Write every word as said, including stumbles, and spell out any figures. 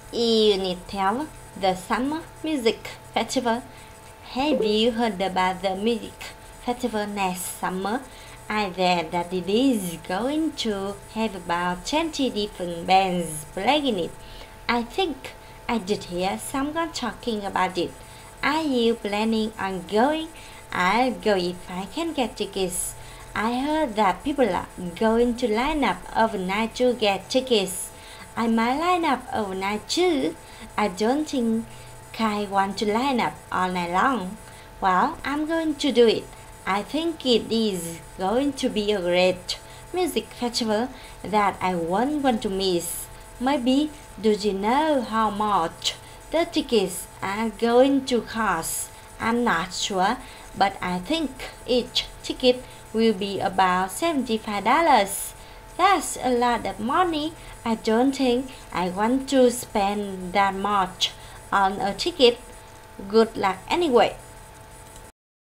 Unit twelve, the Summer Music Festival. Have you heard about the music festival next summer? I read that it is going to have about twenty different bands playing it. I think I did hear someone talking about it. Are you planning on going? I'll go if I can get tickets. I heard that people are going to line up overnight to get tickets. I might line up overnight too. I don't think I want to line up all night long. Well, I'm going to do it. I think it is going to be a great music festival that I won't want to miss. Maybe, do you know how much the tickets are going to cost? I'm not sure, but I think each ticket will be about seventy-five dollars. That's a lot of money. I don't think I want to spend that much on a ticket. Good luck anyway.